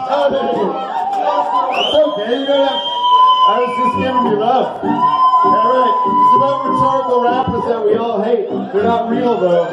It's okay, you don't have... I was just giving you love. Alright, it's about rhetorical rappers that we all hate. They're not real though.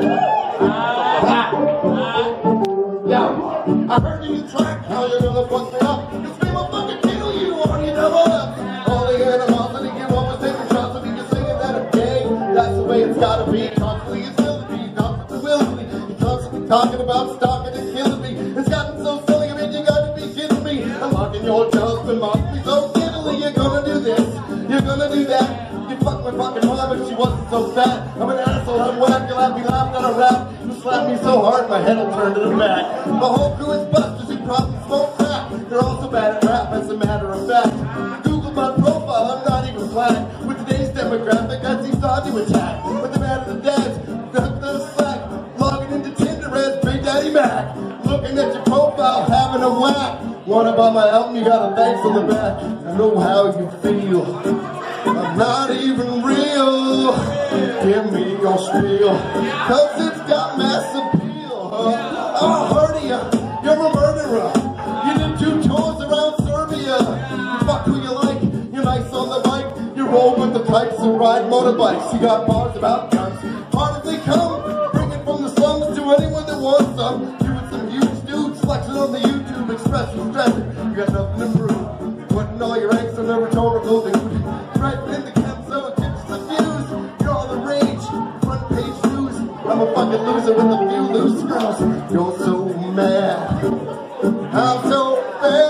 Yo, I heard you track how you're gonna fuck me up. Cause we will fucking kill you or you double up. All the animosity you always taking shots at me. You're saying that I'm gay. That's the way it's gotta be. Constantly it's silly, constantly willingly. You're constantly talking about stalking and killing me. It's gotten so silly, I mean you gotta be kidding me. I'm locking your jaws and mock me so giddily. You're gonna do this, you're gonna do that. You fucked my fucking mom if she wasn't so fat. I'm an asshole, I'm whack, you'll have me laughed at a rap. You slapped me so hard, my head will turn to the back. My whole crew is busters who probably smoke crack. They're also bad at rap, as a matter of fact. Google my profile, I'm not even black. With today's demographic, I see saw you attack. With the man of the dead, the slack. Logging into Tinder as Big Daddy Mac. Looking at your profile, having a whack. What about my album? You got a thanks on the back. I know how you feel. I'm not even real. Give me your spiel, cause it's got mass appeal. Oh, heard ya, you're a murderer. You did 2 tours around Serbia. You fuck who you like, you're nice on the bike. You roll with the types and ride motorbikes. You got bars about guns, hard as they come. Bring it from the slums to anyone that wants some. You with some huge dudes flexing on the YouTube Express and stressing. You got nothing to prove, putting all your eggs on a rhetorical dude. Right in the camp zone, tips the views. You're all the rage, front page news. I'm a fucking loser with a few loose screws. You're so mad, I'm so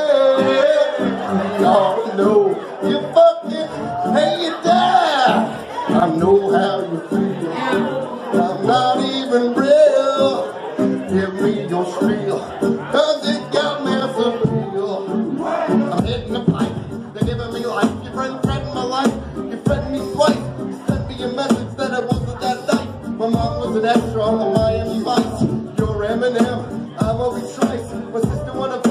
bad. We all know you fucking hate your dad. I know how you feel. I'm not even real. Give me your spiel, cause it got mass appeal. I'm hitting the pipe, they're giving me life. Your friend threatened my life, you threatened me twice. You sent me a message that it wasn't that night. My mom was an extra on the Miami Vice. You're Eminem, I'm Obi Trice. My sister wanna